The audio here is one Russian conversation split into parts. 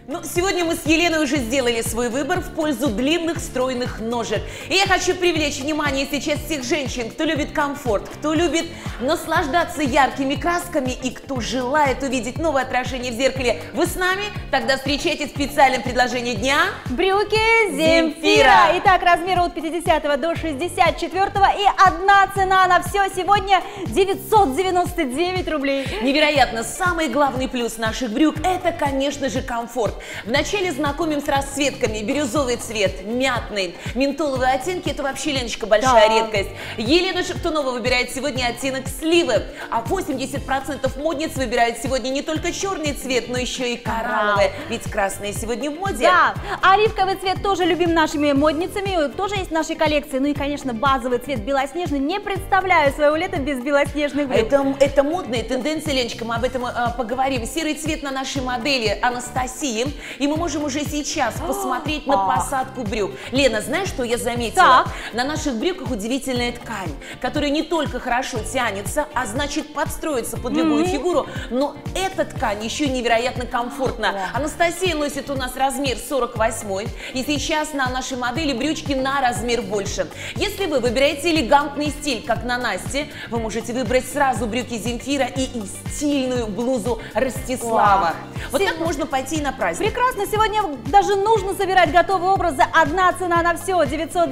Ну, сегодня мы с Еленой уже сделали свой выбор в пользу длинных стройных ножек. И я хочу привлечь внимание сейчас всех женщин, кто любит комфорт, кто любит наслаждаться яркими красками и кто желает увидеть новое отражение в зеркале. Вы с нами? Тогда встречайте специальное предложение дня. Брюки Земфира. Итак, размеры от 50 до 64 и одна цена на все сегодня 999 рублей. Невероятно, самый главный плюс наших брюк – это, конечно же, комфорт. Вначале знакомим с расцветками. Бирюзовый цвет, мятный, ментоловые оттенки – это вообще, Леночка, большая редкость. Елена Шептунова выбирает сегодня оттенок сливы, а 80% модниц выбирают сегодня не только черный цвет, но еще и коралловый, ведь красные сегодня в моде. Да, оливковый цвет тоже любим нашими модницами, тоже есть в нашей коллекции. Ну и, конечно, базовый цвет белоснежный. Не представляю своего лета без белоснежных брюк. Это модная тенденция, Леночка, мы об этом поговорим. Серый цвет на нашей модели Анастасии, и мы можем уже сейчас посмотреть на посадку брюк. Лена, знаешь, что я заметила? На наших брюках удивительная ткань, которая не только хорошо тянется, а значит подстроится под любую фигуру, но эта ткань еще невероятно комфортна. Анастасия носит у нас размер 48, и сейчас на нашей модели брючки на размер больше. Если вы выбираете элегантный стиль, как на Насте, вы можете выбрать сразу брюки Земфира и стильную блузу Ростислава. Вот так можно пойти и на праздник. Прекрасно, сегодня даже нужно собирать готовые образы. Одна цена на все,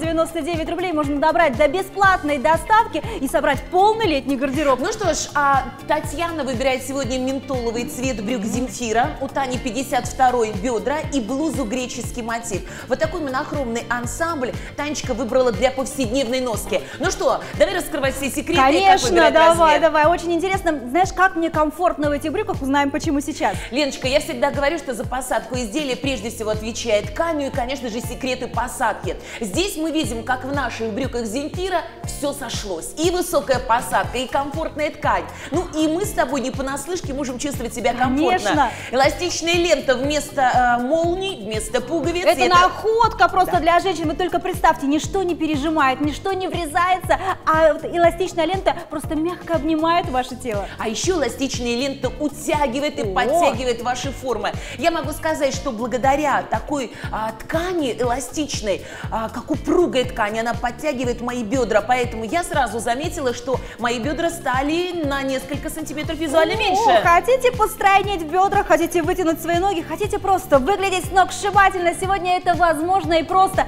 999 рублей можно добрать до бесплатной доставки и собрать полный летний гардероб. Ну что ж, Татьяна выбирает сегодня ментоловый цвет брюк Земфира, у Тани 52-й бедра и блузу греческий мотив. Вот такой монохромный ансамбль Танечка выбрала для повседневной носки. Ну что, давай раскрывать все секреты. Конечно, давай, очень интересно. Знаешь, как мне комфортно в этих брюках, узнаем почему сейчас. Леночка, я всегда говорю, что за посадку изделия прежде всего отвечает ткань, и, конечно же, секреты посадки. Здесь мы видим, как в наших брюках Земфира все сошлось. И высокая посадка, и комфортная ткань. Ну и мы с тобой не понаслышке можем чувствовать себя комфортно. Конечно. Эластичная лента вместо молний, вместо пуговиц. Это находка просто для женщин. Вы только представьте, ничто не пережимает, ничто не врезается, а вот эластичная лента просто мягко обнимает ваше тело. А еще эластичная лента утягивает и подтягивает ваши формы. Я могу сказать, что благодаря такой ткани эластичной, как упругая ткань, она подтягивает мои бедра, поэтому я сразу заметила, что мои бедра стали на несколько сантиметров визуально меньше. Хотите постройнить в бедрах, хотите вытянуть свои ноги, хотите просто выглядеть сногсшибательно, сегодня это возможно и просто.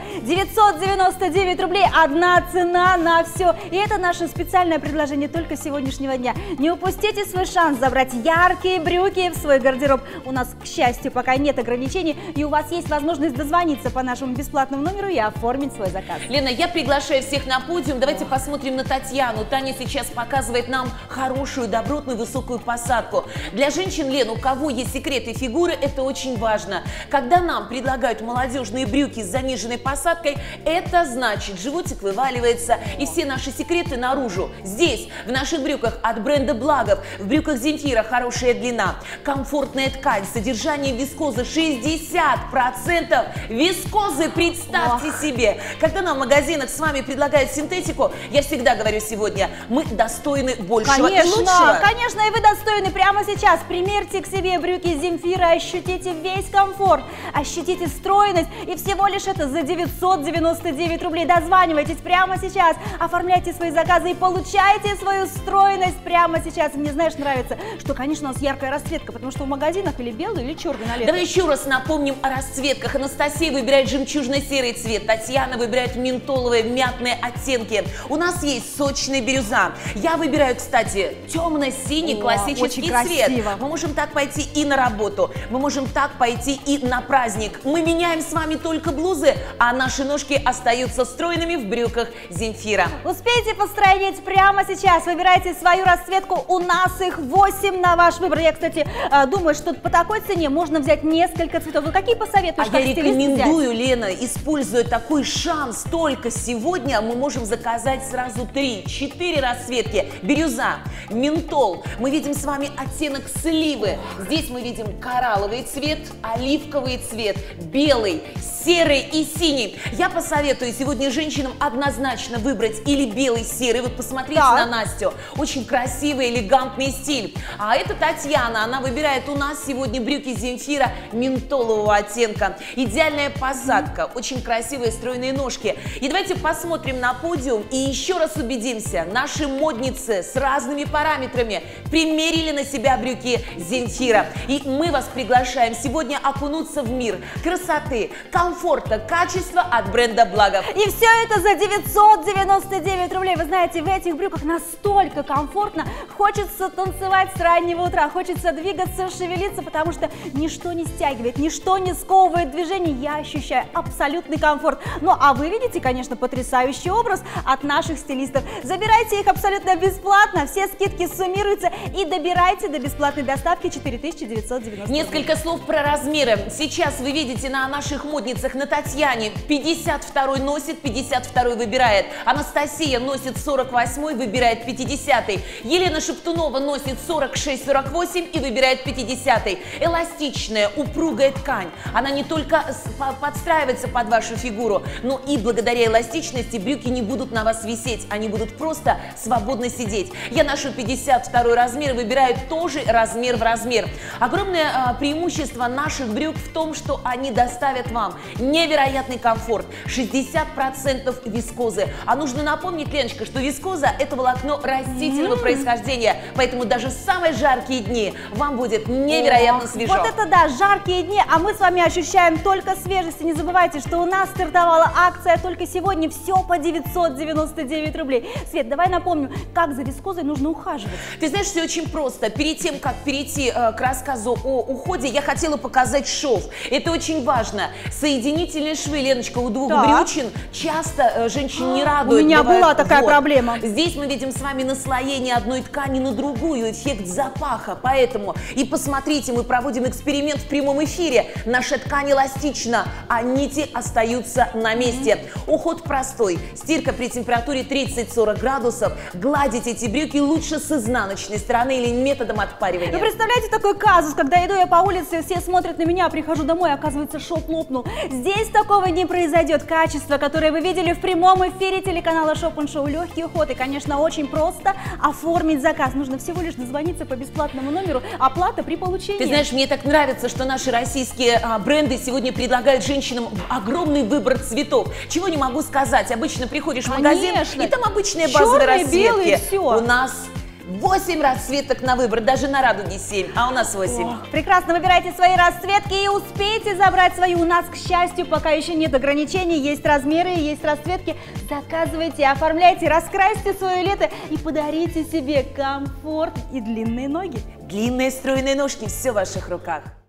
999 рублей, одна цена на все. И это наше специальное предложение только сегодняшнего дня. Не упустите свой шанс забрать яркие брюки в свой гардероб. У нас, к счастью, пока нет ограничений, и у вас есть возможность дозвониться по нашему бесплатному номеру и оформить свой заказ. Лена, я приглашаю всех на подиум. Давайте посмотрим на Татьяну. Таня сейчас показывает нам хорошую, добротную, высокую посадку. Для женщин, Лен, у кого есть секреты фигуры, это очень важно. Когда нам предлагают молодежные брюки с заниженной посадкой, это значит, животик вываливается, и все наши секреты наружу. Здесь, в наших брюках от бренда Благов, в брюках Земфира хорошая длина, комфортная ткань, содержание вискозы 60%. Вискозы, представьте себе. Когда нам в магазинах с вами предлагают синтетику, я всегда говорю сегодня, мы достойны большего и лучшего. Конечно, и вы достойны прямо сейчас. Примерьте к себе брюки Земфира, ощутите весь комфорт, ощутите стройность, и всего лишь это за 999 рублей. Дозванивайтесь прямо сейчас, оформляйте свои заказы и получайте свою стройность прямо сейчас. Мне, знаешь, нравится, что, конечно, у нас яркая расцветка, потому что в магазинах или белый, или черный на лето. Давай еще раз напомним о расцветках. Анастасия выбирает жемчужно-серый цвет, Татьяна выбирает ментоловые мятные оттенки. У нас есть сочная бирюза. Я выбираю, кстати, темно-синий классический цвет. Мы можем так пойти и на работу, мы можем так пойти и на праздник. Мы меняем с вами только блузы, а наши ножки остаются стройными в брюках Земфира. Успейте построить прямо сейчас. Выбирайте свою расцветку. У нас их 8 на ваш выбор. Я, кстати, думаю, что по такой цене можно взять несколько цветов. Вы какие посоветуешь? Я рекомендую, Лена, используя такой шанс, только сегодня мы можем заказать сразу 3-4 расцветки. Бирюза, ментол. Мы видим с вами оттенок сливы. Здесь мы видим коралловый цвет, оливковый цвет, белый, серый и синий. Я посоветую сегодня женщинам однозначно выбрать или белый, серый. Вот посмотрите на Настю. Очень красивый, элегантный стиль. А это Татьяна. Она выбирает у нас сегодня брюки Земфира ментолового оттенка. Идеальная посадка, очень красивые стройные ножки. И давайте посмотрим на подиум и еще раз убедимся. Наши модницы с разными параметрами примерили на себя брюки Земфира. И мы вас приглашаем сегодня окунуться в мир красоты, комфорта, качества от бренда Благов. И все это за 999 рублей. Вы знаете, в этих брюках настолько комфортно. Хочется танцевать с раннего утра, хочется двигаться, шевелиться, потому что ничто не стягивает, ничто не сковывает движение. Я ощущаю абсолютный комфорт. Ну а вы видите, конечно, потрясающий образ от наших стилистов. Забирайте их абсолютно бесплатно, все скидки суммируются и добирайте до бесплатной доставки 4990. Несколько слов про размеры. Сейчас вы видите на наших модницах, на Татьяне 52 носит, 52 выбирает. Анастасия носит 48, выбирает 50. Елена Шептунова носит 46-48 и выбирает 50. Эластичная, упругая ткань. Она не только подстраивается под вашу фигуру, но и благодаря эластичности брюки не будут на вас висеть, они будут просто свободно сидеть. Я ношу 52 размер, выбираю тоже размер в размер. Огромное преимущество наших брюк в том, что они доставят вам невероятный комфорт, 60% вискозы. А нужно напомнить, Леночка, что вискоза – это волокно растительного происхождения, поэтому даже в самые жаркие дни вам будет невероятно свежо. Вот это да, жаркие дни, а мы с вами ощущаем только свежесть. И не забывайте, что у нас стартовала акция только сегодня, все по 999 рублей. Свет, давай напомню, как за вискозой нужно ухаживать. Ты знаешь, все очень просто. Перед тем, как перейти к рассказу о уходе, я хотела показать шов. Это очень важно. Соединительные швы, Леночка, у двух брючин часто женщин не радуют. У меня была такая проблема. Здесь мы видим с вами наслоение одной ткани на другую, эффект запаха. Поэтому и посмотрите, мы проводим эксперимент в прямом эфире. Наша ткань эластична, а нити остаются на месте. Уход простой. Стирка при температуре 30-40 градусов. Гладить эти брюки лучше с изнаночной стороны или методом отпаривания. Вы представляете такой казус, когда иду я по улице, все смотрят на меня, прихожу домой, оказывается, шов лопнул. Здесь такого не произойдет. Качество, которое вы видели в прямом эфире телеканала Shop & Show, легкий уход и, конечно, очень просто оформить заказ. Нужно всего лишь дозвониться по бесплатному номеру, оплата при получении. Ты знаешь, мне так нравится, что наши российские бренды сегодня предлагают женщинам огромный выбор цветов. Чего не могу сказать. Обычно приходишь в магазин, и там обычные базовые расцветки. Белые, все. У нас 8 расцветок на выбор, даже на радуге 7, а у нас 8. Прекрасно, выбирайте свои расцветки и успейте забрать свою. У нас, к счастью, пока еще нет ограничений, есть размеры, есть расцветки. Заказывайте, оформляйте, раскрасьте свое лето и подарите себе комфорт и длинные ноги. Длинные стройные ножки, все в ваших руках.